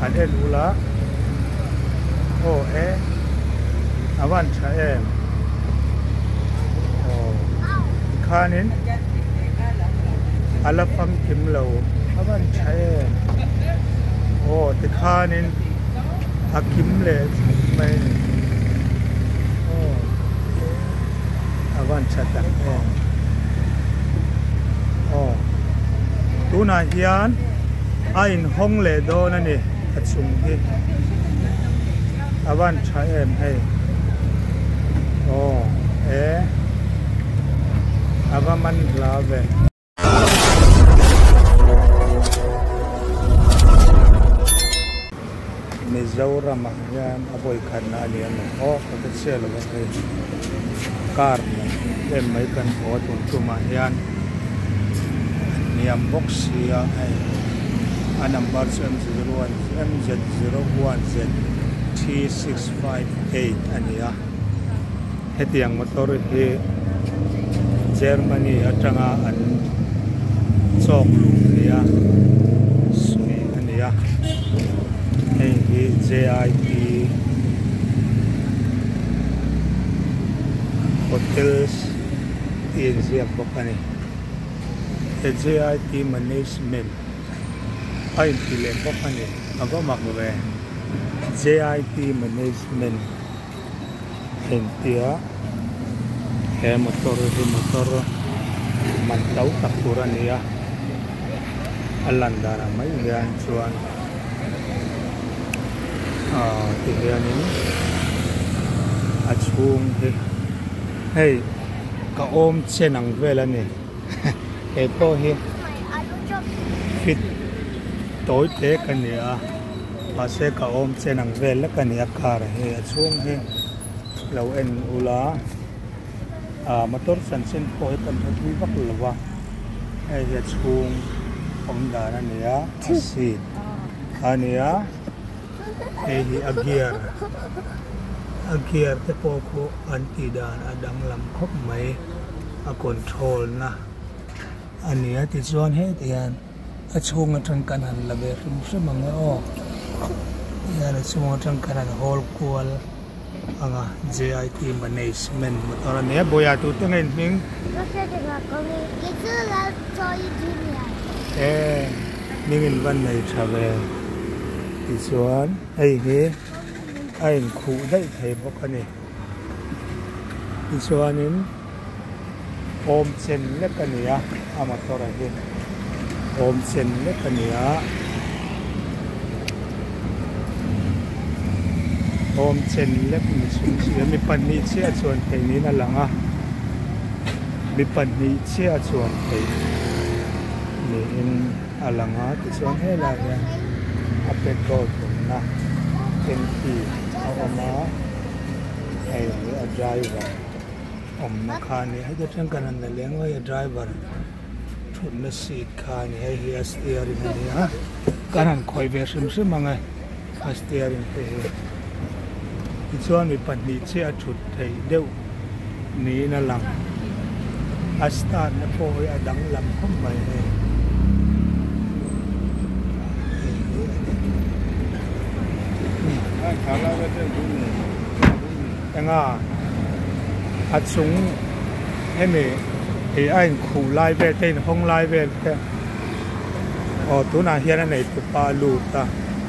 anh em ula ô é avan cha em ô khanin alapam kimlo avan cha em ô te khanin akim le mai ô avan cha tak em ô tu na hian ain hong le do na ni achung hi avan cha em hey ô é avaman lave Mizoram yan aboy kana lian o ko selo ay car em mai kan ho tun tuma yan niam box ya ay number M01 MZ01Z T658 ania hetiang motor hi Germany atanga an chok nia sui ania JIT hotels in Zimbabwe. JIT management ay pilihan po kani ako makwe JIT management hentia motor mantau takura niya alandara may yan chuan tiyan ini achung hey kaom chenang vela ni eto hi fit tối thế cái này à sẽ cả ôm xe nặng về là cái này cả rồi xuống he lâu en ula motor sản sinh khối cần phải thu vắt là va hay là xuống ông đã này á xịt này á hay agiar te poko anti dan adang lam khop mai control na anh á thì chuan hết tiền chung trong căn hành là về rất mange o ya là chung trong căn hành whole cool anga JIT management motor ne boya tu tengen ming mingin van nei travel ti chuan ai he ai khu dai thei bok ani ti chuanin om chen le kania amator he om sen le kania om sen le mi sum sia mi pan ni chia chuan thei ni na langa mi pan ni chia chuan thei ni in alanga ti chuan he la ya a petrol na tenki oma ai a driver na khani ha ja tang kanan le lengwa ya driver na seat khan hai hi steering ni ha kanan khoi ve sim mangai steering te hi chuan mi pani che a thut thei deuh ni na lang a start na po a dang lam khom mai he khala ve te du ni anga a chung he me thì anh khu lai về tên không lai về thế tú nào hiện này tụi ba lụt ta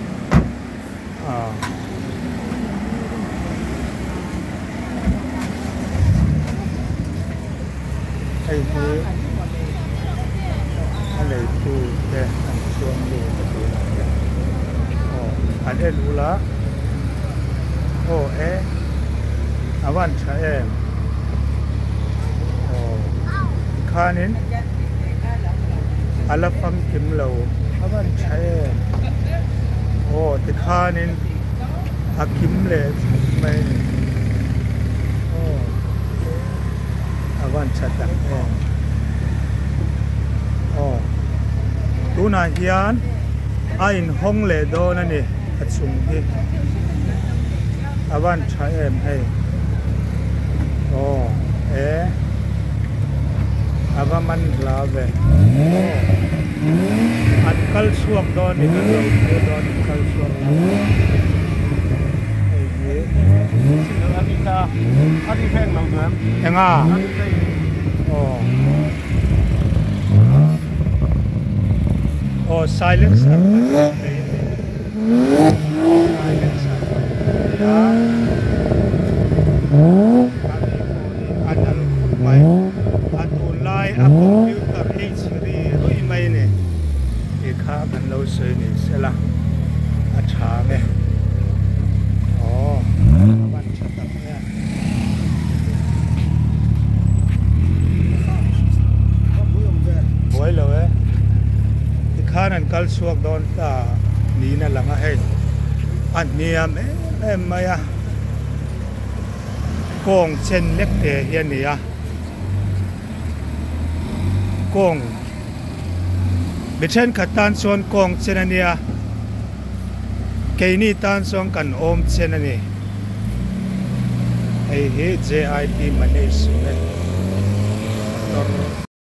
anh này tụi thế anh xuống lụt anh em ula ô é avan cha em khanin alapam kimlo avan cha em ô te khanin akim le mai ô avan cha tak em ô tu na hian ain hong le do na ni achung hi avan cha em hey ô é avaman lave kal suak don ni kan lo don kal suak Adi phèn lâu nữa em à silencer online a computer history rui mai ne e kha kan lo se ni sela a tha me ban chatak ne boy lo e kha nan kal suak don ta ni na langa he an niam em maya kong chen lek te hian ni a kong bichen khatan son kong chen ania keini tan song kan om chen ani ai he JIT management